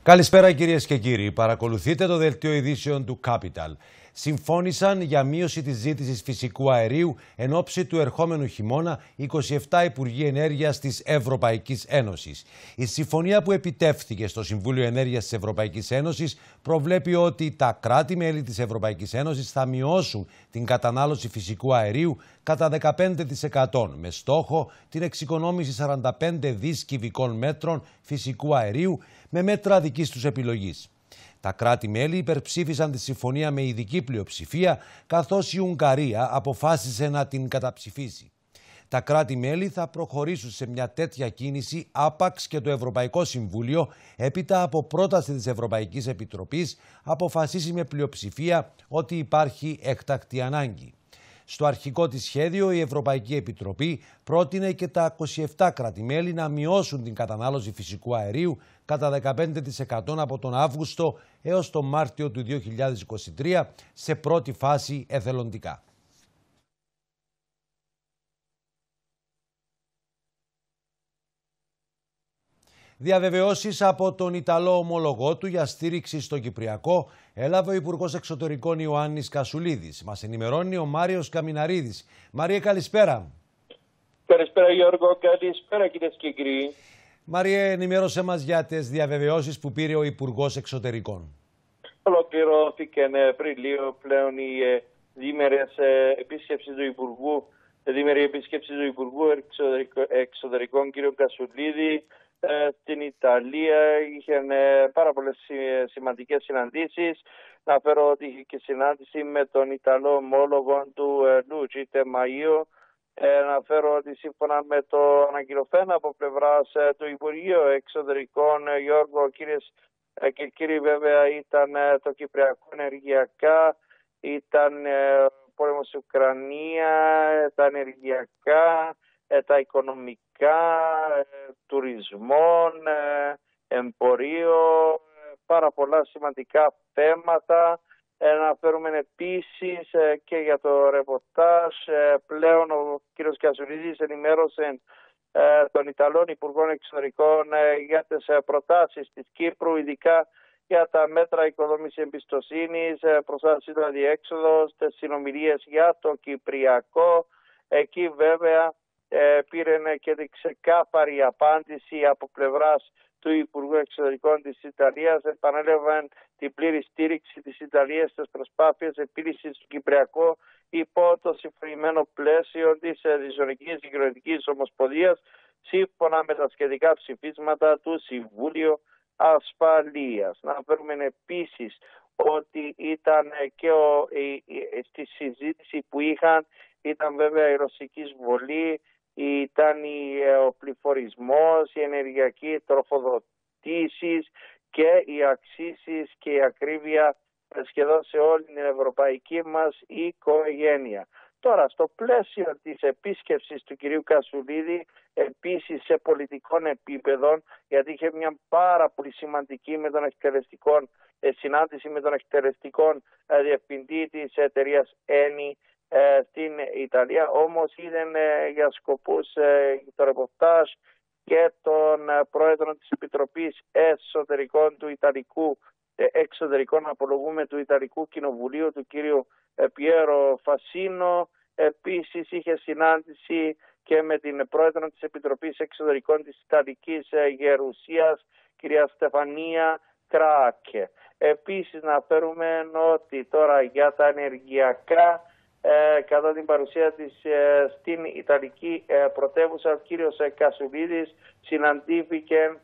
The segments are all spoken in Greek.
Καλησπέρα κυρίες και κύριοι. Παρακολουθείτε το δελτίο ειδήσεων του Capital. Συμφώνησαν για μείωση της ζήτησης φυσικού αερίου εν ώψη του ερχόμενου χειμώνα 27 Υπουργοί Ενέργειας της Ευρωπαϊκής Ένωσης. Η συμφωνία που επιτεύχθηκε στο Συμβούλιο Ενέργειας της Ευρωπαϊκής Ένωσης προβλέπει ότι τα κράτη-μέλη της Ευρωπαϊκής Ένωσης θα μειώσουν την κατανάλωση φυσικού αερίου κατά 15% με στόχο την εξοικονόμηση 45 δις κυβικών μέτρων φυσικού αερίου με μέτρα δικής τους επιλογής. Τα κράτη-μέλη υπερψήφισαν τη συμφωνία με ειδική πλειοψηφία, καθώς η Ουγγαρία αποφάσισε να την καταψηφίσει. Τα κράτη-μέλη θα προχωρήσουν σε μια τέτοια κίνηση άπαξ και το Ευρωπαϊκό Συμβούλιο, έπειτα από πρόταση της Ευρωπαϊκής Επιτροπής, αποφασίσει με πλειοψηφία ότι υπάρχει έκτακτη ανάγκη. Στο αρχικό της σχέδιο η Ευρωπαϊκή Επιτροπή πρότεινε και τα 27 κράτη-μέλη να μειώσουν την κατανάλωση φυσικού αερίου κατά 15% από τον Αύγουστο έως τον Μάρτιο του 2023 σε πρώτη φάση εθελοντικά. Διαβεβαιώσεις από τον Ιταλό ομολογό του για στήριξη στο Κυπριακό έλαβε ο Υπουργός Εξωτερικών Ιωάννης Κασουλίδης. Μας ενημερώνει ο Μάριος Καμιναρίδης. Μάριε, καλησπέρα. Καλησπέρα Γιώργο, καλησπέρα κυρίες και κύριοι. Μάριε, ενημέρωσέ μας για τις διαβεβαιώσεις που πήρε ο Υπουργός Εξωτερικών. Ολοκληρώθηκε πριν λίγο πλέον η διήμερη επίσκεψη του Υπουργού Εξωτερικών κ. Κασουλίδη στην Ιταλία. Είχαν πάρα πολλές σημαντικές συναντήσεις. Να φέρω ότι είχε και συνάντηση με τον Ιταλό ομόλογο του Λούτζι Τεμαΐο. Να φέρω ότι σύμφωνα με το ανακοινωθέν από πλευράς του Υπουργείου Εξωτερικών, Γιώργο, κυρίες και κύριοι, βέβαια ήταν το Κυπριακό ενεργειακά, ήταν πόλεμος στην Ουκρανία, τα ενεργειακά, τα οικονομικά, τουρισμών, εμπορίο, πάρα πολλά σημαντικά θέματα. Να φέρουμε επίσης και για το ρεπορτάζ. Πλέον ο κ. Κασουλίδης ενημέρωσε των Ιταλών Υπουργών Εξωτερικών για τις προτάσεις της Κύπρου, ειδικά για τα μέτρα οικοδόμησης εμπιστοσύνης, προστασία του αδιέξοδος, τις συνομιλίες για το Κυπριακό. Εκεί βέβαια πήρε και την ξεκάθαρη απάντηση από πλευράς του Υπουργού Εξωτερικών της Ιταλίας. Επανέλαβαν την πλήρη στήριξη της Ιταλίας στις προσπάθειες επίλυσης του Κυπριακού υπό το συμφωνημένο πλαίσιο της Διζωνικής Δικαιωτικής Ομοσπονδίας, σύμφωνα με τα σχετικά ψηφίσματα του Συμβούλιο Ασφαλείας. Να φέρουμε επίσης ότι ήταν και στη συζήτηση που είχαν, ήταν βέβαια η ρωσική εισβολή, ήταν ο πληθωρισμός, η ενεργειακή τροφοδοτήσεις και οι αξίσεις και η ακρίβεια σχεδόν σε όλη την ευρωπαϊκή μας οικογένεια. Τώρα, στο πλαίσιο της επίσκεψης του κυρίου Κασουλίδη, επίσης σε πολιτικών επίπεδων, γιατί είχε μια πάρα πολύ σημαντική συνάντηση με τον εκτελεστικό διευθυντή της εταιρείας Eni στην Ιταλία, όμως είδαν για σκοπούς το ρεπορτάζ και τον πρόεδρο της Επιτροπής Εσωτερικών του Ιταλικού Εξωτερικών Απολογούμε του Ιταλικού Κοινοβουλίου, του κύριου Πιέρο Φασίνο. Επίσης είχε συνάντηση και με την πρόεδρο της Επιτροπής Εξωτερικών της Ιταλικής Γερουσίας, κυρία Στεφανία Κράκε. Επίσης να φέρουμε ότι τώρα για τα ενεργειακά, κατά την παρουσία της στην Ιταλική πρωτεύουσα, ο κύριος Κασουλίδης συναντήθηκε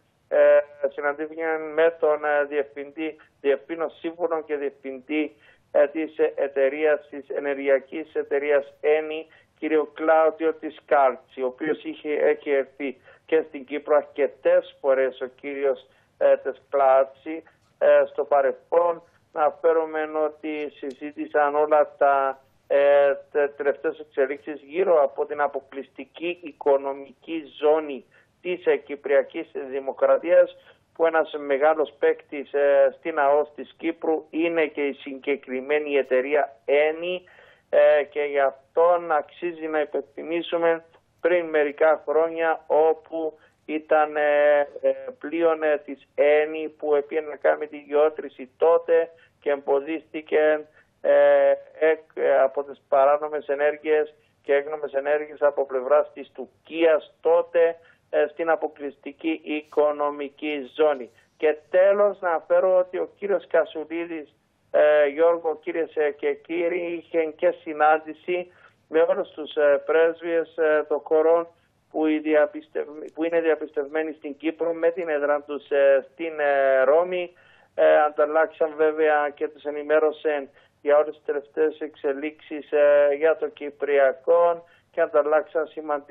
με τον διευθύνων σύμβουλο και διευθυντή της ενεργειακής εταιρείας Eni, κύριο Κλάουδιο Τισκάλτσι, ο οποίος έχει έρθει και στην Κύπρο αρκετές φορές ο κύριος Τισκάλτσι στο παρελθόν. Να φέρουμε ότι συζήτησαν όλα τα τελευταίες εξελίξεις γύρω από την αποκλειστική οικονομική ζώνη της Κυπριακής Δημοκρατίας, που ένας μεγάλος παίκτης στην ΑΟΣ της Κύπρου είναι και η συγκεκριμένη εταιρεία Eni, και γι' αυτό αξίζει να υπενθυμίσουμε πριν μερικά χρόνια όπου ήταν πλοίον της ΕΝΗ που έπιε να κάνει τη γεώτρηση τότε και εμποδίστηκε από τις παράνομες ενέργειες και έγνομες ενέργειες από πλευράς της Τουρκίας τότε στην αποκλειστική οικονομική ζώνη. Και τέλος να αναφέρω ότι ο κύριος Κασουλίδης, Γιώργο, κυρίες και κύριοι, είχε και συνάντηση με όλους τους πρέσβειες των χωρών που είναι διαπιστευμένοι στην Κύπρο με την έδρα τους στην Ρώμη. Ανταλλάξαν βέβαια και τους ενημέρωσαν για όλες τις τελευταίες εξελίξεις για το Κυπριακό και ανταλλάξαν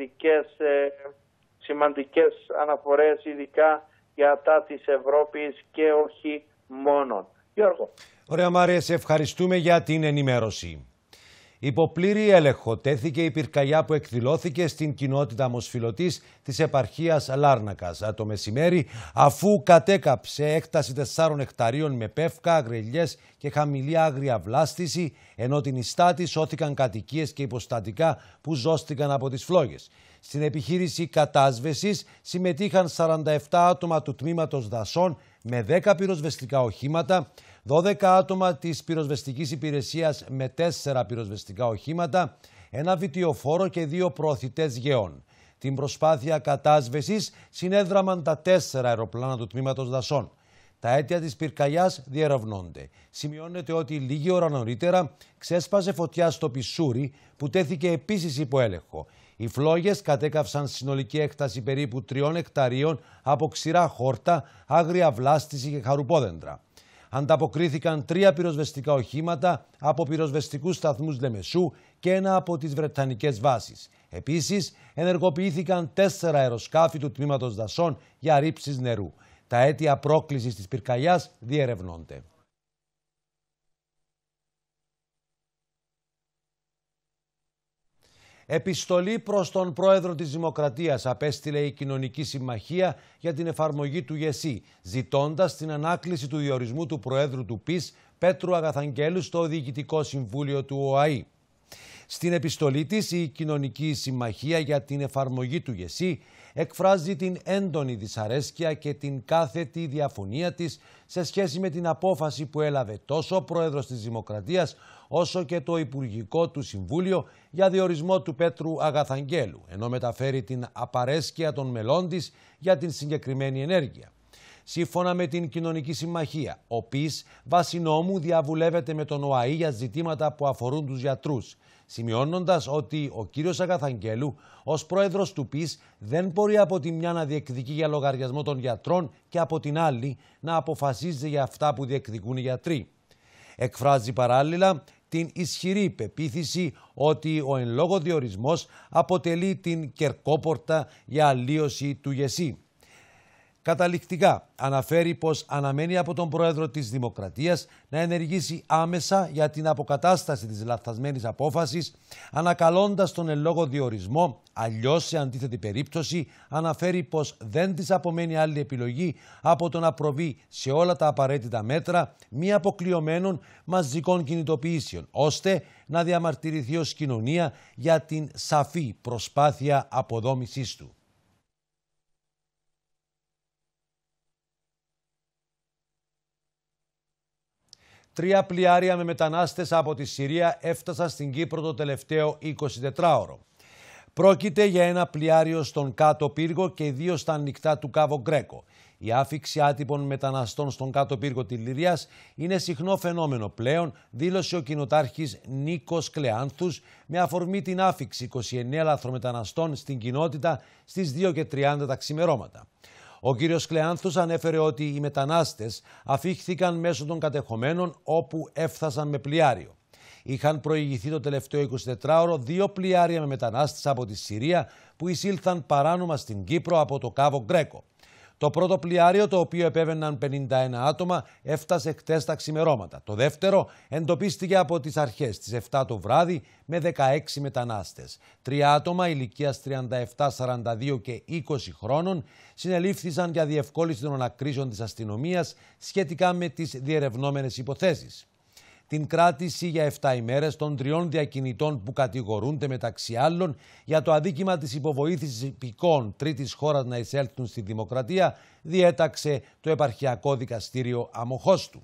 σημαντικές αναφορές ειδικά για τα της Ευρώπης και όχι μόνον. Γιώργο. Ωραία Μάρια, σε ευχαριστούμε για την ενημέρωση. Υπό πλήρη έλεγχο τέθηκε η πυρκαγιά που εκδηλώθηκε στην κοινότητα Μοσφυλωτής της επαρχίας Λάρνακας το μεσημέρι, αφού κατέκαψε έκταση 4 εκταρίων με πεύκα, αγρελιές και χαμηλή άγρια βλάστηση, ενώ την ιστά της σώθηκαν κατοικίες και υποστατικά που ζώστηκαν από τις φλόγες. Στην επιχείρηση κατάσβεσης συμμετείχαν 47 άτομα του τμήματος δασών με 10 πυροσβεστικά οχήματα, 12 άτομα της πυροσβεστικής υπηρεσίας με 4 πυροσβεστικά οχήματα, ένα βιτιοφόρο και 2 προωθητές γεών. Την προσπάθεια κατάσβεσης συνέδραμαν τα 4 αεροπλάνα του τμήματος δασών. Τα αίτια της πυρκαγιάς διερευνώνται. Σημειώνεται ότι λίγη ώρα νωρίτερα ξέσπασε φωτιά στο Πισούρι που τέθηκε επίσης υπό έλεγχο. Οι φλόγες κατέκαυσαν συνολική έκταση περίπου 3 εκταρίων από ξηρά χόρτα, άγρια βλάστηση και χαρουπόδεντρα. Ανταποκρίθηκαν 3 πυροσβεστικά οχήματα από πυροσβεστικούς σταθμούς Λεμεσού και ένα από τις Βρετανικές βάσεις. Επίσης, ενεργοποιήθηκαν 4 αεροσκάφη του τμήματος δασών για ρήψεις νερού. Τα αίτια πρόκλησης της πυρκαγιάς διερευνώνται. Επιστολή προς τον πρόεδρο της Δημοκρατίας απέστειλε η Κοινωνική Συμμαχία για την εφαρμογή του ΓΕΣΥ, ζητώντας την ανάκληση του διορισμού του Προέδρου του ΠΙΣ, Πέτρου Αγαθαγγέλου, στο Διοικητικό Συμβούλιο του ΟΑΗ. Στην επιστολή της, η Κοινωνική Συμμαχία για την εφαρμογή του ΓΕΣΥ εκφράζει την έντονη δυσαρέσκεια και την κάθετη διαφωνία της σε σχέση με την απόφαση που έλαβε τόσο ο Πρόεδρος της Δημοκρατίας όσο και το Υπουργικό του Συμβούλιο για διορισμό του Πέτρου Αγαθαγγέλου, ενώ μεταφέρει την απαρέσκεια των μελών της για την συγκεκριμένη ενέργεια. Σύμφωνα με την Κοινωνική Συμμαχία, ο ΠΙΣ βάσει νόμου διαβουλεύεται με τον ΟΑΗ για ζητήματα που αφορούν τους γιατρούς, σημειώνοντας ότι ο κύριος Αγαθαγγέλου ως πρόεδρος του ΠΙΣ δεν μπορεί από τη μια να διεκδικεί για λογαριασμό των γιατρών και από την άλλη να αποφασίζει για αυτά που διεκδικούν οι γιατροί. Εκφράζει παράλληλα την ισχυρή πεποίθηση ότι ο εν λόγω διορισμός αποτελεί την κερκόπορτα για αλλίωση του ΓΕΣΥ. Καταληκτικά αναφέρει πως αναμένει από τον Πρόεδρο της Δημοκρατίας να ενεργήσει άμεσα για την αποκατάσταση της λαθασμένης απόφασης, ανακαλώντας τον εν λόγω διορισμό, αλλιώς σε αντίθετη περίπτωση αναφέρει πως δεν της απομένει άλλη επιλογή από το να προβεί σε όλα τα απαραίτητα μέτρα μη αποκλειωμένων μαζικών κινητοποιήσεων, ώστε να διαμαρτυρηθεί ως κοινωνία για την σαφή προσπάθεια αποδόμησής του. 3 πλοιάρια με μετανάστες από τη Συρία έφτασαν στην Κύπρο το τελευταίο 24ωρο. Πρόκειται για ένα πλοιάριο στον Κάτω Πύργο και 2 στα ανοιχτά του Κάβο Γκρέκο. Η άφιξη άτυπων μεταναστών στον Κάτω Πύργο της Λιρίας είναι συχνό φαινόμενο πλέον, δήλωσε ο κοινοτάρχης Νίκος Κλεάνθους με αφορμή την άφιξη 29 λαθρομεταναστών στην κοινότητα στις 2:30 τα ξημερώματα. Ο κύριος Κλεάνθους ανέφερε ότι οι μετανάστες αφήχθηκαν μέσω των κατεχομένων όπου έφτασαν με πλοιάριο. Είχαν προηγηθεί το τελευταίο 24ωρο 2 πλοιάρια με μετανάστες από τη Συρία που εισήλθαν παράνομα στην Κύπρο από το Κάβο Γκρέκο. Το πρώτο πλοιάριο, το οποίο επέβαιναν 51 άτομα, έφτασε χτες τα ξημερώματα. Το δεύτερο εντοπίστηκε από τις αρχές στις 7 το βράδυ με 16 μετανάστες. 3 άτομα ηλικίας 37, 42 και 20 χρόνων συνελήφθησαν για διευκόλυνση των ανακρίσεων της αστυνομίας σχετικά με τις διερευνόμενες υποθέσεις. την κράτηση για 7 ημέρες των 3 διακινητών που κατηγορούνται μεταξύ άλλων για το αδίκημα της υποβοήθησης υπηκόων τρίτης χώρας να εισέλθουν στη δημοκρατία, διέταξε το Επαρχιακό Δικαστήριο Αμοχώστου.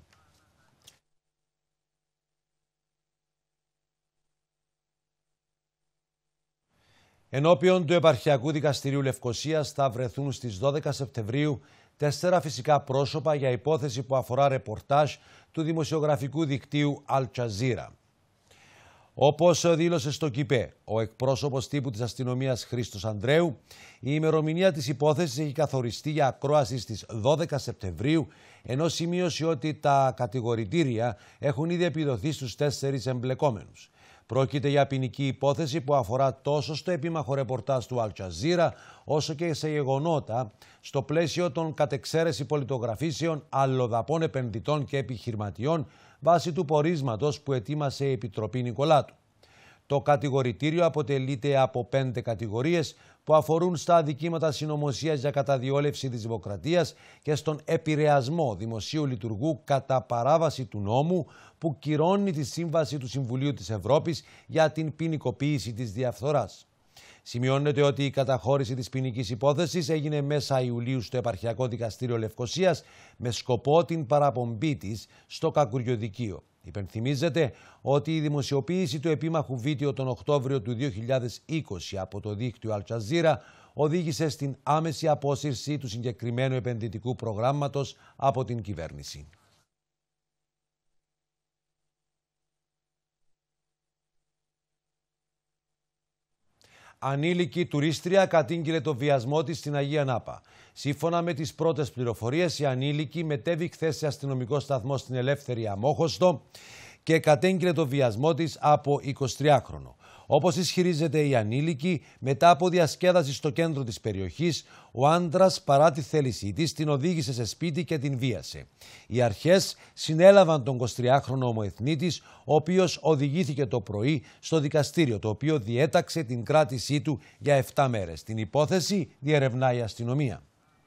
Ενώπιον του Επαρχιακού Δικαστηρίου Λευκωσίας θα βρεθούν στις 12 Σεπτεμβρίου 4 φυσικά πρόσωπα για υπόθεση που αφορά ρεπορτάζ του δημοσιογραφικού δικτύου Al Jazeera. Όπως δήλωσε στο ΚΙΠΕ ο εκπρόσωπος τύπου της αστυνομίας Χρήστος Ανδρέου, η ημερομηνία της υπόθεσης έχει καθοριστεί για ακρόαση στις 12 Σεπτεμβρίου, ενώ σημείωσε ότι τα κατηγορητήρια έχουν ήδη επιδοθεί στους 4 εμπλεκόμενους. Πρόκειται για ποινική υπόθεση που αφορά τόσο στο επίμαχο ρεπορτάζ του Al Jazeera, όσο και σε γεγονότα στο πλαίσιο των κατεξαίρεση πολιτογραφήσεων αλλοδαπών επενδυτών και επιχειρηματιών βάσει του πορίσματος που ετοίμασε η Επιτροπή Νικολάτου. Το κατηγορητήριο αποτελείται από 5 κατηγορίες που αφορούν στα αδικήματα συνωμοσίας για καταδιόλευση της δημοκρατίας και στον επηρεασμό δημοσίου λειτουργού κατά παράβαση του νόμου που κυρώνει τη Σύμβαση του Συμβουλίου της Ευρώπης για την ποινικοποίηση της διαφθοράς. Σημειώνεται ότι η καταχώρηση της ποινικής υπόθεσης έγινε μέσα Ιουλίου στο Επαρχιακό Δικαστήριο Λευκωσίας με σκοπό την παραπομπή της στο Κακουριοδικείο. Υπενθυμίζεται ότι η δημοσιοποίηση του επίμαχου βίντεο τον Οκτώβριο του 2020 από το δίκτυο Al Jazeera οδήγησε στην άμεση απόσυρση του συγκεκριμένου επενδυτικού προγράμματος από την κυβέρνηση. Ανήλικη τουρίστρια κατήγγειλε το βιασμό της στην Αγία Νάπα. Σύμφωνα με τις πρώτες πληροφορίες, η ανήλικη μετέβη χθες σε αστυνομικό σταθμό στην Ελεύθερη Αμόχωστο και κατήγγειλε το βιασμό της από 23χρονο. Όπως ισχυρίζεται η ανήλικη, μετά από διασκέδαση στο κέντρο της περιοχής, ο άντρας παρά τη θέλησή της την οδήγησε σε σπίτι και την βίασε. Οι αρχές συνέλαβαν τον 23χρονο ομοεθνίτης, ο οποίος οδηγήθηκε το πρωί στο δικαστήριο, το οποίο διέταξε την κράτησή του για 7 μέρες. Την υπόθεση διερευνάει η αστυνομία.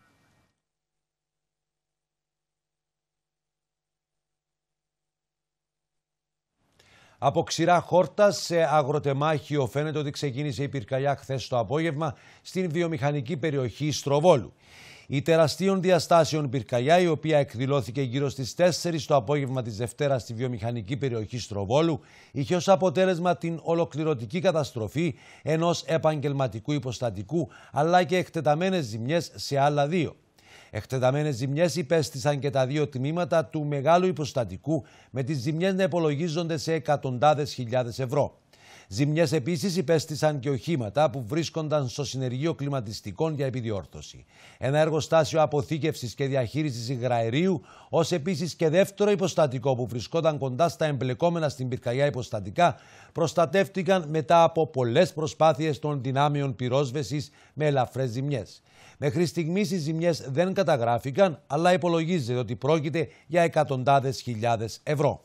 Από ξηρά χόρτα σε αγροτεμάχιο φαίνεται ότι ξεκίνησε η πυρκαγιά χθες το απόγευμα στην βιομηχανική περιοχή Στροβόλου. Η τεραστίων διαστάσεων πυρκαγιά, η οποία εκδηλώθηκε γύρω στις 4 το απόγευμα της Δευτέρας στη βιομηχανική περιοχή Στροβόλου, είχε ως αποτέλεσμα την ολοκληρωτική καταστροφή ενός επαγγελματικού υποστατικού, αλλά και εκτεταμένες ζημιές σε άλλα 2. Εκτεταμένες ζημιές υπέστησαν και τα 2 τμήματα του μεγάλου υποστατικού, με τις ζημιές να υπολογίζονται σε εκατοντάδες χιλιάδες ευρώ. Ζημιές επίσης υπέστησαν και οχήματα που βρίσκονταν στο συνεργείο κλιματιστικών για επιδιόρθωση. Ένα εργοστάσιο αποθήκευσης και διαχείρισης υγραερίου, ως επίσης και δεύτερο υποστατικό που βρισκόταν κοντά στα εμπλεκόμενα στην πυρκαγιά υποστατικά, προστατεύτηκαν μετά από πολλές προσπάθειες των δυνάμεων πυρόσβεσης με ελαφρές ζημιές. Μέχρι στιγμής οι ζημιές δεν καταγράφηκαν, αλλά υπολογίζεται ότι πρόκειται για εκατοντάδες χιλιάδες ευρώ.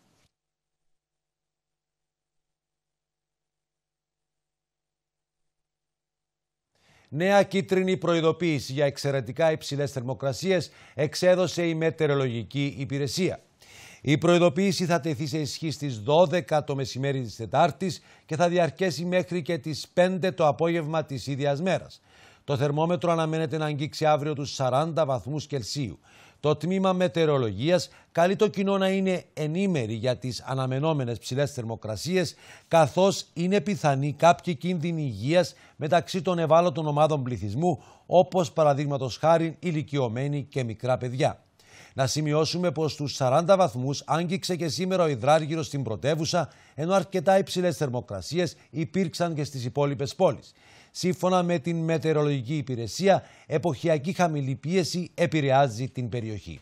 Νέα κίτρινη προειδοποίηση για εξαιρετικά υψηλές θερμοκρασίες εξέδωσε η Μετεωρολογική Υπηρεσία. Η προειδοποίηση θα τεθεί σε ισχύ στις 12 το μεσημέρι της Τετάρτης και θα διαρκέσει μέχρι και τις 5 το απόγευμα της ίδιας μέρας. Το θερμόμετρο αναμένεται να αγγίξει αύριο τους 40 βαθμούς Κελσίου. Το τμήμα μετεωρολογίας καλεί το κοινό να είναι ενήμεροι για τις αναμενόμενες ψηλές θερμοκρασίες, καθώς είναι πιθανή κάποιοι κίνδυνοι υγείας μεταξύ των ευάλωτων ομάδων πληθυσμού, όπως παραδείγματος χάριν ηλικιωμένοι και μικρά παιδιά. Να σημειώσουμε πως στους 40 βαθμούς άγγιξε και σήμερα ο υδράργυρος στην πρωτεύουσα, ενώ αρκετά υψηλές θερμοκρασίες υπήρξαν και στις υπόλοιπες πόλεις. Σύμφωνα με την Μετεωρολογική Υπηρεσία, εποχιακή χαμηλή πίεση επηρεάζει την περιοχή.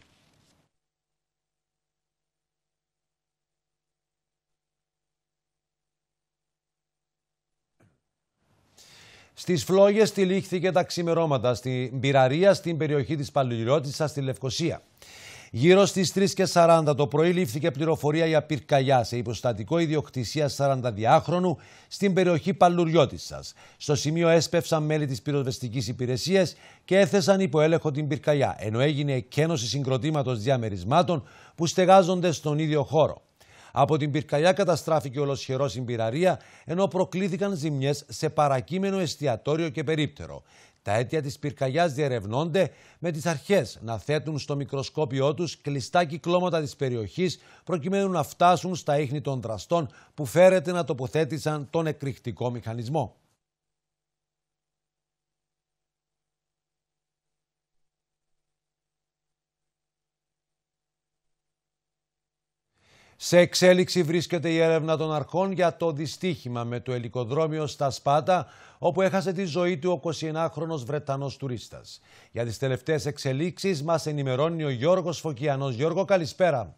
Στις φλόγες τυλίχθηκε τα ξημερώματα στην πυραρία στην περιοχή της Παλαιολιώτισσας στη Λευκωσία. Γύρω στις 3:40 το πρωί λήφθηκε πληροφορία για πυρκαγιά σε υποστατικό ιδιοκτησίας 42χρονου στην περιοχή Παλαιολιώτισσας. Στο σημείο έσπευσαν μέλη της πυροσβεστικής υπηρεσίας και έθεσαν υπό έλεγχο την πυρκαγιά, ενώ έγινε εκκαίνωση συγκροτήματος διαμερισμάτων που στεγάζονται στον ίδιο χώρο. Από την πυρκαγιά καταστράφηκε ολοσχερός η πυραρία, ενώ προκλήθηκαν ζημιές σε παρακείμενο εστιατόριο και περίπτερο. Τα αίτια της πυρκαγιάς διερευνώνται, με τις αρχές να θέτουν στο μικροσκόπιό τους κλειστά κυκλώματα της περιοχής προκειμένου να φτάσουν στα ίχνη των δραστών που φέρεται να τοποθέτησαν τον εκρηκτικό μηχανισμό. Σε εξέλιξη βρίσκεται η έρευνα των αρχών για το δυστύχημα με το ελικοδρόμιο στα Σπάτα, όπου έχασε τη ζωή του ο 21χρονος Βρετανός τουρίστας. Για τις τελευταίες εξελίξεις μας ενημερώνει ο Γιώργος Φωκιανός. Γιώργο, καλησπέρα.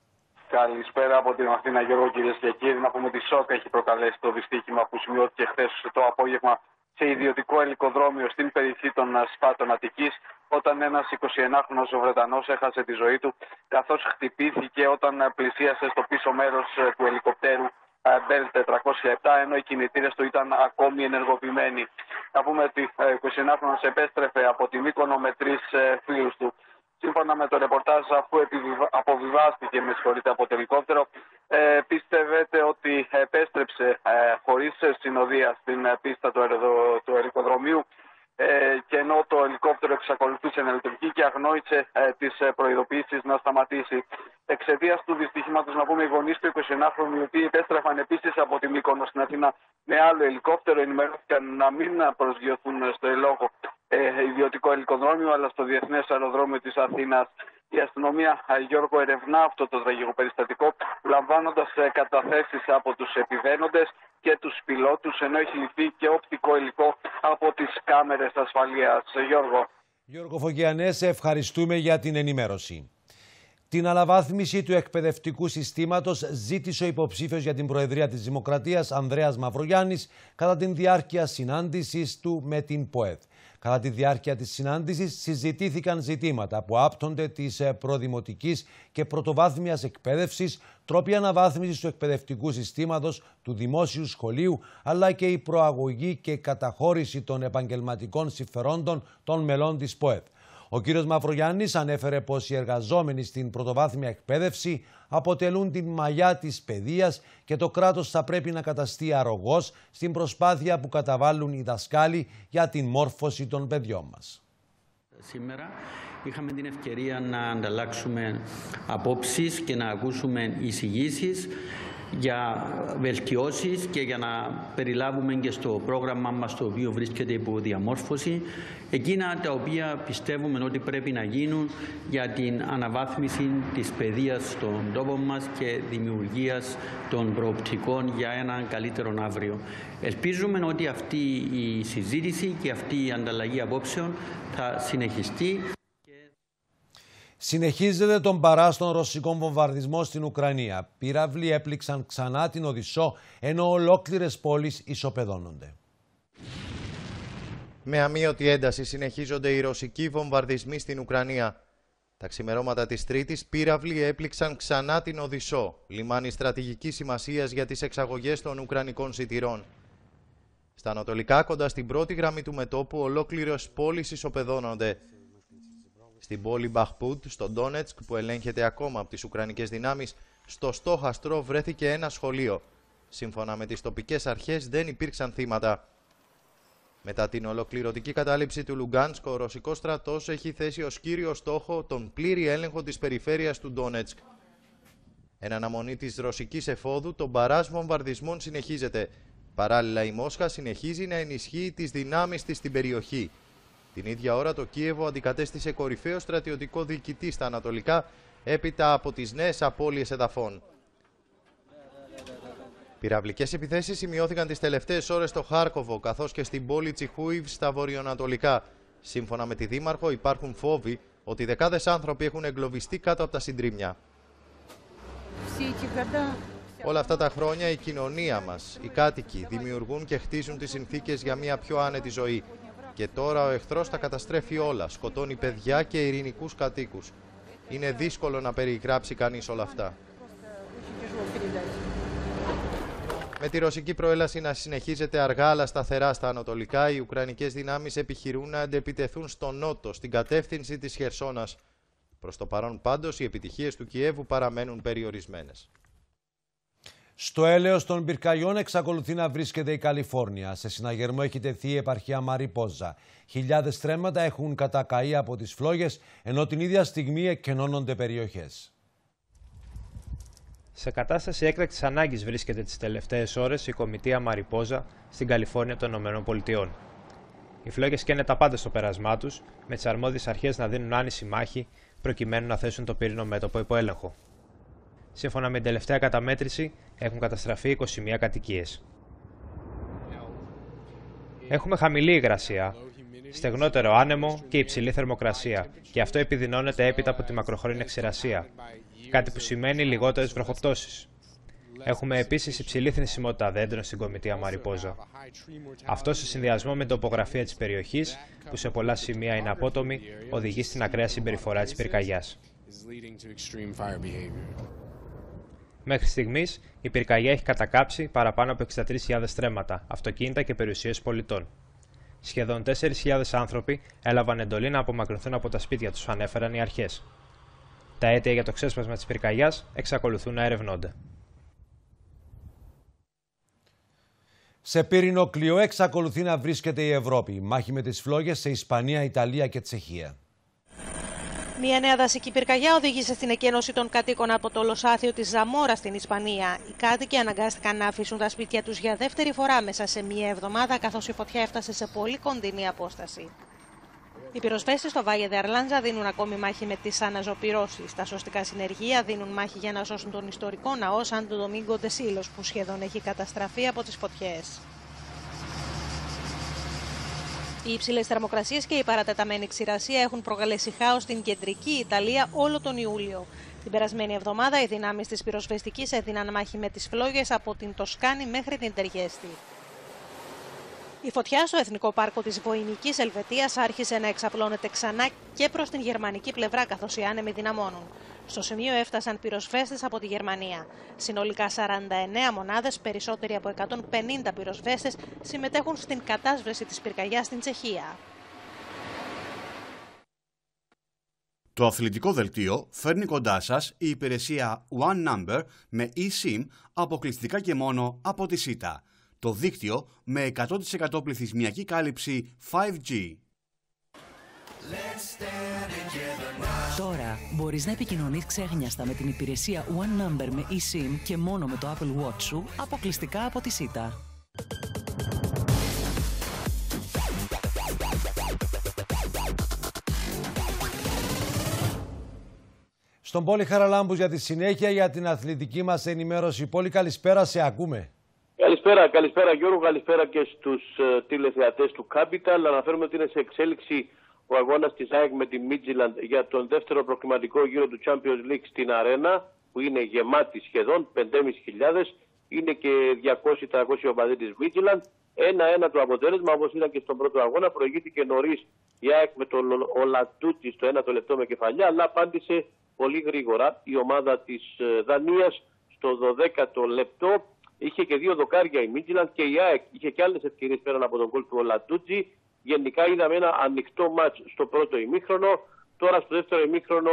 Καλησπέρα από την Αθήνα, Γιώργο, κυρίες και κύριοι. Να πούμε ότι σοκ έχει προκαλέσει το δυστύχημα που σημειώθηκε χθες το απόγευμα σε ιδιωτικό ελικοδρόμιο στην περιοχή των Σπάτων Αττικής, όταν ένας 21χρονος Βρετανός έχασε τη ζωή του, καθώς χτυπήθηκε όταν πλησίασε στο πίσω μέρος του ελικοπτέρου Bell 407, ενώ οι κινητήρες του ήταν ακόμη ενεργοποιημένοι. Να πούμε ότι ο 21χρονος επέστρεφε από τη Μύκονο με 3 φίλους του. Σύμφωνα με το ρεπορτάζ, αφού αποβιβάστηκε από το ελικόπτερο, πίστευεται ότι επέστρεψε χωρίς συνοδεία στην πίστα του ελικοδρομίου, και ενώ το ελικόπτερο εξακολουθούσε να λειτουργεί και αγνόησε τις προειδοποιήσεις να σταματήσει. Εξαιτίας του δυστυχήματος, να πούμε, οι γονείς του 21χρονου, οι οποίοι επέστρεφαν επίσης από τη Μύκονο στην Αθήνα με άλλο ελικόπτερο, ενημερώθηκαν να μην προσγειωθούν στο ελόγο ιδιωτικό ελικοδρόμιο, αλλά στο Διεθνές Αεροδρόμιο της Αθήνας. Η αστυνομία, Γιώργο, ερευνά αυτό το τραγικό περιστατικό, λαμβάνοντας καταθέσεις από τους επιβαίνοντες και τους πιλότους, ενώ έχει ληφθεί και οπτικό υλικό από τις κάμερες ασφαλείας. Γιώργο Φωκιανέ, σε ευχαριστούμε για την ενημέρωση. Την αναβάθμιση του εκπαιδευτικού συστήματος ζήτησε ο υποψήφιος για την Προεδρία της Δημοκρατίας Ανδρέας Μαυρογιάννης κατά την διάρκεια συνάντησης του με την ΠΟΕΔ. Κατά τη διάρκεια της συνάντησης συζητήθηκαν ζητήματα που άπτονται της προδημοτικής και πρωτοβάθμιας εκπαίδευσης, τρόποι αναβάθμισης του εκπαιδευτικού συστήματος του δημόσιου σχολείου, αλλά και η προαγωγή και καταχώρηση των επαγγελματικών συμφερόντων των μελών της ΠΟΕΔ. Ο κύριος Μαυρογιάννης ανέφερε πως οι εργαζόμενοι στην πρωτοβάθμια εκπαίδευση αποτελούν την μαγιά της παιδείας και το κράτος θα πρέπει να καταστεί αρρωγός στην προσπάθεια που καταβάλουν οι δασκάλοι για την μόρφωση των παιδιών μας. Σήμερα είχαμε την ευκαιρία να ανταλλάξουμε απόψεις και να ακούσουμε εισηγήσεις για βελτιώσεις και για να περιλάβουμε και στο πρόγραμμα μας, το οποίο βρίσκεται υπό διαμόρφωση, εκείνα τα οποία πιστεύουμε ότι πρέπει να γίνουν για την αναβάθμιση της παιδείας στον τόπο μας και δημιουργίας των προοπτικών για έναν καλύτερο αύριο. Ελπίζουμε ότι αυτή η συζήτηση και αυτή η ανταλλαγή απόψεων θα συνεχιστεί. Συνεχίζεται τον παράστον ρωσικών βομβαρδισμό στην Ουκρανία. Πύραυλοι έπληξαν ξανά την Οδυσσό, ενώ ολόκληρες πόλεις ισοπεδώνονται. Με αμείωτη ένταση συνεχίζονται οι ρωσικοί βομβαρδισμοί στην Ουκρανία. Τα ξημερώματα της Τρίτης, πύραυλοι έπληξαν ξανά την Οδυσσό, λιμάνι στρατηγικής σημασίας για τις εξαγωγές των ουκρανικών σιτηρών. Στα ανατολικά, κοντά στην πρώτη γραμμή του μετώπου, ολόκληρες πόλεις ισοπεδώνονται. Στην πόλη Μπαχπούτ, στο Ντόνετσκ, που ελέγχεται ακόμα από τις Ουκρανικές δυνάμεις, στο στόχαστρο βρέθηκε ένα σχολείο. Σύμφωνα με τις τοπικές αρχές δεν υπήρξαν θύματα. Μετά την ολοκληρωτική κατάληψη του Λουγκάνσκ, ο ρωσικός στρατός έχει θέσει ως κύριο στόχο τον πλήρη έλεγχο της περιφέρειας του Ντόνετσκ. Εν αναμονή της ρωσικής εφόδου, το μπαράζ βομβαρδισμών συνεχίζεται. Παράλληλα, η Μόσχα συνεχίζει να ενισχύει τις δυνάμεις της στην περιοχή. Την ίδια ώρα το Κίεβο αντικατέστησε κορυφαίο στρατιωτικό διοικητή στα ανατολικά, έπειτα από τις νέες απώλειες εδαφών. Πυραυλικές επιθέσεις σημειώθηκαν τις τελευταίες ώρες στο Χάρκοβο, καθώς και στην πόλη Τσιχούιβ στα βορειοανατολικά. Σύμφωνα με τη Δήμαρχο, υπάρχουν φόβοι ότι δεκάδες άνθρωποι έχουν εγκλωβιστεί κάτω από τα συντρίμμια. Όλα αυτά τα χρόνια η κοινωνία μας, οι κάτοικοι, δημιουργούν και χτίζουν τις συνθήκες για μια πιο άνετη ζωή. Και τώρα ο εχθρός τα καταστρέφει όλα, σκοτώνει παιδιά και ειρηνικούς κατοίκους. Είναι δύσκολο να περιγράψει κανείς όλα αυτά. Με τη ρωσική προέλαση να συνεχίζεται αργά αλλά σταθερά στα ανατολικά, οι ουκρανικές δυνάμεις επιχειρούν να αντεπιτεθούν στο νότο, στην κατεύθυνση της Χερσόνας. Προς το παρόν πάντως, οι επιτυχίες του Κιέβου παραμένουν περιορισμένες. Στο έλεος των πυρκαγιών εξακολουθεί να βρίσκεται η Καλιφόρνια. Σε συναγερμό έχει τεθεί η επαρχία Μαριπόζα. Χιλιάδες στρέμματα έχουν κατακαεί από τις φλόγες, ενώ την ίδια στιγμή εκκενώνονται περιοχές. Σε κατάσταση έκτακτης ανάγκης βρίσκεται τις τελευταίες ώρες η κομιτεία Μαριπόζα στην Καλιφόρνια των ΗΠΑ. Οι φλόγες καίνε τα πάντα στο πέρασμά τους, με τις αρμόδιες αρχές να δίνουν άνηση μάχη προκειμένου να θέσουν το πύρινο μέτωπο υπό έλεγχο. Σύμφωνα με την τελευταία καταμέτρηση, έχουν καταστραφεί 21 κατοικίες. Έχουμε χαμηλή υγρασία, στεγνότερο άνεμο και υψηλή θερμοκρασία, και αυτό επιδεινώνεται έπειτα από τη μακροχρόνια ξηρασία, κάτι που σημαίνει λιγότερες βροχοπτώσεις. Έχουμε επίσης υψηλή θνησιμότητα δέντρων στην κομιτεία Μαριπόζα. Αυτό, σε συνδυασμό με την τοπογραφία της περιοχής, που σε πολλά σημεία είναι απότομη, οδηγεί στην ακραία συμπεριφορά της πυρκαγιάς. Μέχρι στιγμής, η πυρκαγιά έχει κατακάψει παραπάνω από 63.000 στρέμματα, αυτοκίνητα και περιουσίες πολιτών. Σχεδόν 4.000 άνθρωποι έλαβαν εντολή να απομακρυνθούν από τα σπίτια τους, ανέφεραν οι αρχές. Τα αίτια για το ξέσπασμα της πυρκαγιάς εξακολουθούν να ερευνώνται. Σε πύρινο κλειό εξακολουθεί να βρίσκεται η Ευρώπη. Μάχη με τις φλόγες σε Ισπανία, Ιταλία και Τσεχία. Μια νέα δασική πυρκαγιά οδήγησε στην εκένωση των κατοίκων από το Λοσάθιο της Ζαμόρα στην Ισπανία. Οι κάτοικοι αναγκάστηκαν να αφήσουν τα σπίτια τους για δεύτερη φορά μέσα σε μία εβδομάδα, καθώς η φωτιά έφτασε σε πολύ κοντινή απόσταση. Οι πυροσβέστες στο Βάγε δε Αρλάντζα δίνουν ακόμη μάχη με τις αναζωπυρώσεις. Τα σωστικά συνεργεία δίνουν μάχη για να σώσουν τον ιστορικό ναό Σάντο Ντομίνγκο ντε Σίλος, που σχεδόν έχει καταστραφεί από τις φωτιές. Οι υψηλές θερμοκρασίες και η παρατεταμένη ξηρασία έχουν προκαλέσει χάος στην κεντρική Ιταλία όλο τον Ιούλιο. Την περασμένη εβδομάδα οι δυνάμεις της πυροσβεστικής έδιναν μάχη με τις φλόγες από την Τοσκάνη μέχρι την Τεργέστη. Η φωτιά στο Εθνικό Πάρκο της Βοηνικής Ελβετίας άρχισε να εξαπλώνεται ξανά και προς την γερμανική πλευρά, καθώς οι άνεμοι δυναμώνουν. Στο σημείο έφτασαν πυροσβέστες από τη Γερμανία. Συνολικά 49 μονάδες, περισσότεροι από 150 πυροσβέστες, συμμετέχουν στην κατάσβεση της πυρκαγιάς στην Τσεχία. Το αθλητικό δελτίο φέρνει κοντά σας η υπηρεσία One Number με eSIM αποκλειστικά και μόνο από τη ΣΥΤΑ. Το δίκτυο με 100% πληθυσμιακή κάλυψη 5G. Τώρα μπορείς να επικοινωνείς ξέχνιαστα με την υπηρεσία One Number με eSIM και μόνο με το Apple Watch σου, αποκλειστικά από τη ΣΥΤΑ. Στον Πόλη Χαραλάμπους για τη συνέχεια για την αθλητική μας ενημέρωση. Πόλη, καλησπέρα, σε ακούμε. Καλησπέρα Γιώργο, καλησπέρα και στους τηλεθεατές του Capital. Αναφέρουμε ότι είναι σε εξέλιξη ο αγώνας της ΑΕΚ με τη Midtjylland για τον δεύτερο προκριματικό γύρο του Champions League στην Αρένα, που είναι γεμάτη σχεδόν, 5.500. Είναι και 200-300 οπαδοί της Midtjylland. 1-1 το αποτέλεσμα, όπως ήταν και στον πρώτο αγώνα. Προηγήθηκε νωρίς η ΑΕΚ με τον Ολατούτσι στο 1ο λεπτό με κεφαλιά, αλλά απάντησε πολύ γρήγορα η ομάδα της Δανίας στο 12ο λεπτό. Είχε και 2 δοκάρια η Midtjylland και η ΑΕΚ είχε και άλλες ευκαιρίες πέραν από τον γκολ του Ολατούτσι. Γενικά είδαμε ένα ανοιχτό μάτς στο πρώτο ημίχρονο. Τώρα στο δεύτερο ημίχρονο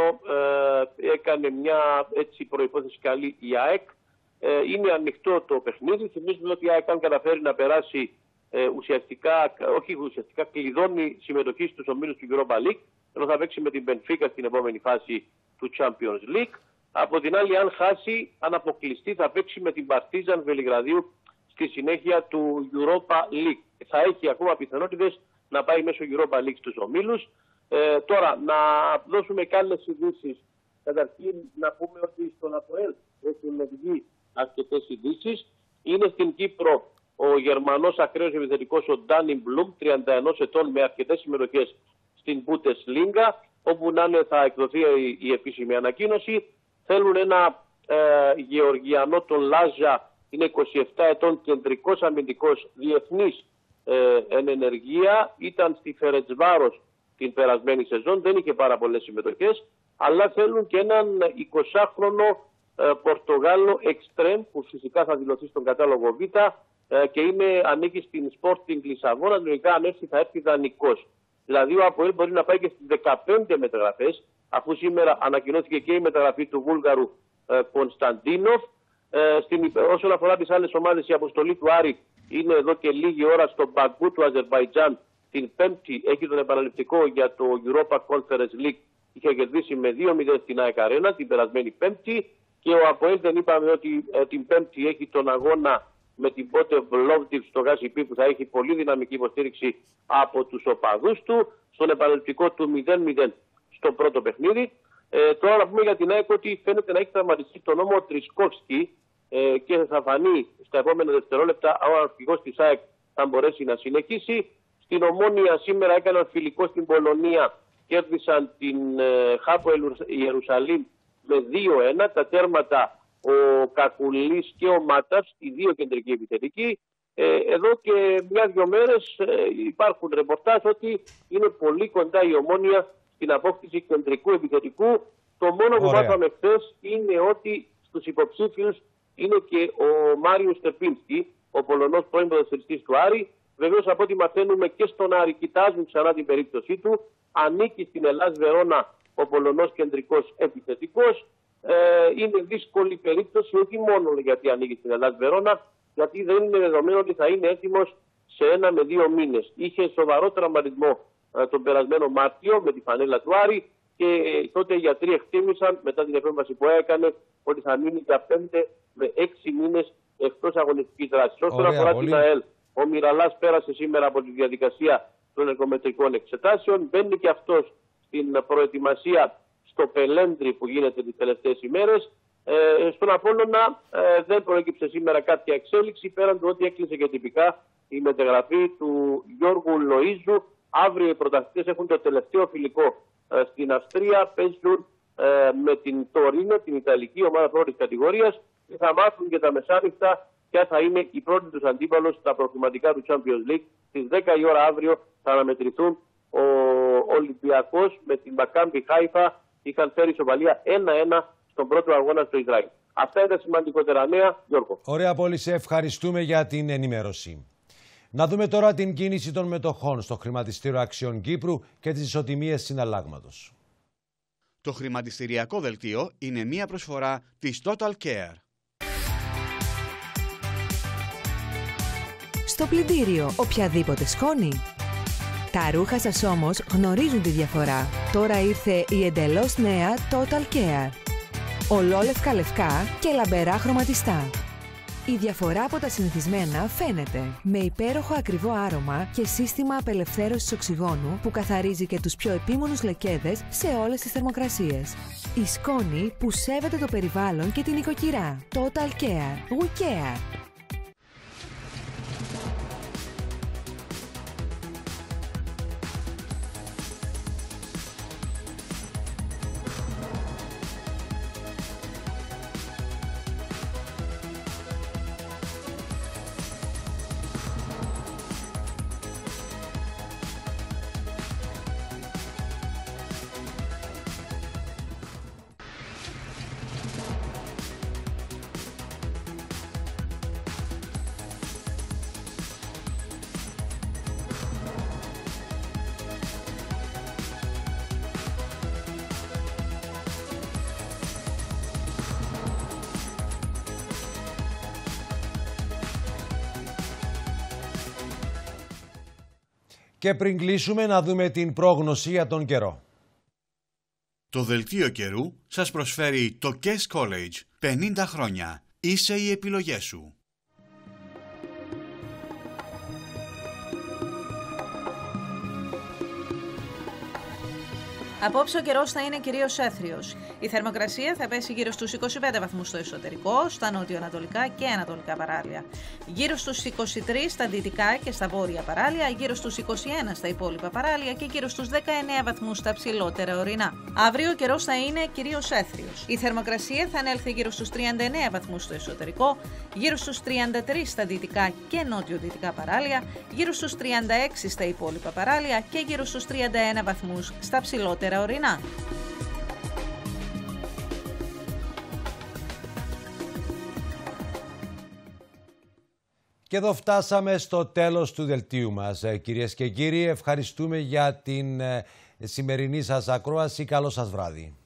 έκανε μια έτσι προϋπόθεση καλή η ΑΕΚ. Είναι ανοιχτό το παιχνίδι. Θυμίζουμε ότι η ΑΕΚ, αν καταφέρει να περάσει ουσιαστικά κλειδώνει συμμετοχή στους ομίλους του Europa League, ενώ θα παίξει με την Benfica στην επόμενη φάση του Champions League. Από την άλλη, αν χάσει, αν αποκλειστεί, θα παίξει με την Partizan Βελιγραδίου στη συνέχεια του Europa League. Θα έχει ακόμα πιθανότητες να πάει μέσω Europa League στους ομίλους. Τώρα, να δώσουμε και άλλες ειδήσεις. Καταρχήν, να πούμε ότι στον ΑΠΟΕΛ έχουν βγει αρκετές ειδήσεις. Είναι στην Κύπρο ο Γερμανός ακραίος επιθετικός ο Ντάνι Μπλουμ, 31 ετών, με αρκετές συμμετοχές στην Bundesliga, όπου να είναι θα εκδοθεί η επίσημη ανακοίνωση. Θέλουν ένα Γεωργιανό, τον Λάζα, είναι 27 ετών, κεντρικός αμυντικός, διεθνής εν ενεργεία. Ήταν στη Φερετσβάρος την περασμένη σεζόν, δεν είχε πάρα πολλές συμμετοχές, αλλά θέλουν και έναν 20χρονο Πορτογάλο εξτρέμ, που φυσικά θα δηλωθεί στον κατάλογο Β και ανήκει στην Sporting Λισαβόνα. Λογικά αν έρθει θα έρθει δανεικός. Δηλαδή ο ΑΠΟΕΛ μπορεί να πάει και στις 15 μεταγραφές, αφού σήμερα ανακοινώθηκε και η μεταγραφή του Βούλγαρου Κωνσταντίνοφ. Όσον αφορά τις άλλες ομάδες, η αποστολή του Άρη είναι εδώ και λίγη ώρα στο Μπαγκού του Αζερβαϊτζάν. Την Πέμπτη έχει τον επαναληπτικό για το Europa Conference League. Είχε κερδίσει με 2-0 στην ΑΕΚ Αρένα την περασμένη Πέμπτη. Και ο Αποέλ, δεν είπαμε ότι την Πέμπτη έχει τον αγώνα με την Πότε Βλόβτιβ στο Γάσιπι, που θα έχει πολύ δυναμική υποστήριξη από τους οπαδούς του. Στον επαναληπτικό του 0-0 στο πρώτο παιχνίδι. Τώρα να πούμε για την ΑΕΚ ότι φαίνεται να έχει τραυματιστεί τον νόμο Τρισκόφσκι και θα φανεί στα επόμενα δευτερόλεπτα αν ο αρχηγός της ΑΕΚ θα μπορέσει να συνεχίσει. Στην Ομόνια σήμερα έκαναν φιλικό στην Πολωνία, κέρδισαν την Χάπο Ιερουσαλήμ με 2-1. Τα τέρματα ο Κακουλής και ο Μάτας, οι δύο κεντρικοί επιθετικοί. Εδώ και μια-δυο μέρες υπάρχουν ρεπορτάζ ότι είναι πολύ κοντά η Ομόνια στην απόκτηση κεντρικού επιθετικού. Το μόνο που μάθαμε χθες είναι ότι στους υποψήφιους είναι και ο Μάριο Στεπίνσκι, ο Πολωνός πρώην ποδοσφαιριστής του Άρη. Βεβαίως, από ό,τι μαθαίνουμε, και στον Άρη κοιτάζουν ξανά την περίπτωσή του. Ανήκει στην Ελλάς Βερόνα ο Πολωνός κεντρικός επιθετικός. Είναι δύσκολη περίπτωση, όχι μόνο γιατί ανήκει στην Ελλάς Βερόνα, γιατί δεν είναι δεδομένο ότι θα είναι έτοιμος σε 1 με 2 μήνες. Είχε σοβαρό τραυματισμό τον περασμένο Μάρτιο με τη φανέλα του Άρη και τότε οι γιατροί εκτίμησαν μετά την επέμβαση που έκανε ότι θα μείνει για 5 με 6 μήνες εκτός αγωνιστικής δράσης. Όσον αφορά την ΑΕΛ, ο Μυραλάς πέρασε σήμερα από τη διαδικασία των εργομετρικών εξετάσεων. Μπαίνει και αυτός στην προετοιμασία στο Πελέντρι που γίνεται τις τελευταίες ημέρες. Στον Απόλλωνα δεν προέκυψε σήμερα κάποια εξέλιξη, πέραν του ότι έκλεισε και τυπικά η μεταγραφή του Γιώργου Λοΐζου. Αύριο οι πρωταθλητές έχουν το τελευταίο φιλικό στην Αυστρία, παίζουν με την Τωρίνο, την Ιταλική ομάδα πρώτης κατηγορίας, και θα μάθουν και τα μεσάνυχτα ποια θα είναι η πρώτη τους αντίπαλος στα προκριματικά του Champions League. Στις 10 η ώρα αύριο θα αναμετρηθούν ο Ολυμπιακός με την Μακάμπι Χάιφα. Είχαν φέρει ισοπαλία 1-1 στον πρώτο αγώνα στο Ισραήλ. Αυτά είναι τα σημαντικότερα νέα, Γιώργο. Ωραία, πολύ σε ευχαριστούμε για την ενημέρωση. Να δούμε τώρα την κίνηση των μετοχών στο χρηματιστήριο Αξιών Κύπρου και τις ισοτιμίες συναλλάγματος. Το χρηματιστηριακό δελτίο είναι μία προσφορά της Total Care. Στο πλυντήριο, οποιαδήποτε σκόνη. Τα ρούχα σας όμως γνωρίζουν τη διαφορά. Τώρα ήρθε η εντελώς νέα Total Care. Ολόλευκα λευκά και λαμπερά χρωματιστά. Η διαφορά από τα συνηθισμένα φαίνεται. Με υπέροχο ακριβό άρωμα και σύστημα απελευθέρωσης οξυγόνου που καθαρίζει και τους πιο επίμονους λεκέδες σε όλες τις θερμοκρασίες. Η σκόνη που σέβεται το περιβάλλον και την οικοκυρά. Total Care. We care. Και πριν κλείσουμε, να δούμε την πρόγνωση για τον καιρό. Το δελτίο καιρού σας προσφέρει το Kes College. 50 χρόνια. Είσαι οι επιλογές σου. Απόψε ο καιρός θα είναι κυρίως έθριος. Η θερμοκρασία θα πέσει γύρω στους 25 βαθμούς στο εσωτερικό, στα νότιο-ανατολικά και ανατολικά παράλια. Γύρω στους 23 στα δυτικά και στα βόρεια παράλια, γύρω στους 21 στα υπόλοιπα παράλια και γύρω στους 19 βαθμούς στα ψηλότερα ορεινά. Αύριο ο καιρός θα είναι κυρίως έθριος. Η θερμοκρασία θα ανέλθει γύρω στους 39 βαθμούς στο εσωτερικό, γύρω στους 33 στα δυτικά και νότιο-δυτικά παράλια, γύρω στους 36 στα υπόλοιπα παράλια και γύρω στους 31 βαθμούς στα ψηλότερα ορεινά. Και εδώ φτάσαμε στο τέλος του δελτίου μας. Κυρίες και κύριοι, ευχαριστούμε για την σημερινή σας ακρόαση. Καλό σας βράδυ.